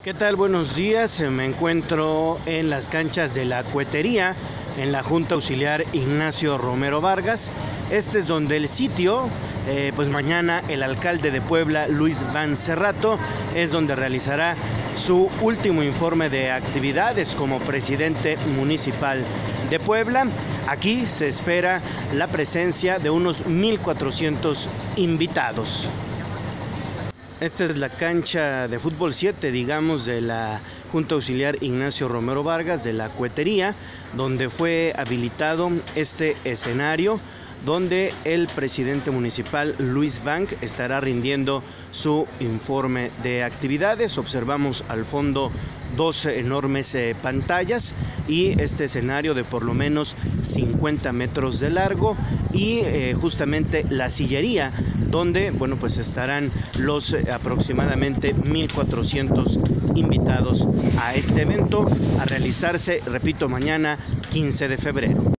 ¿Qué tal? Buenos días. Me encuentro en las canchas de la Cuetería, en la Junta Auxiliar Ignacio Romero Vargas. Este es donde el sitio, pues mañana el alcalde de Puebla, Luis Van Cerrato, es donde realizará su último informe de actividades como presidente municipal de Puebla. Aquí se espera la presencia de unos 1,400 invitados. Esta es la cancha de fútbol 7, digamos, de la Junta Auxiliar Ignacio Romero Vargas, de la Cuetería, donde fue habilitado este escenario, donde el presidente municipal Luis Van estará rindiendo su informe de actividades. Observamos al fondo dos enormes pantallas y este escenario de por lo menos 50 metros de largo y justamente la sillería donde, bueno, pues estarán los aproximadamente 1,400 invitados a este evento a realizarse, repito, mañana 15 de febrero.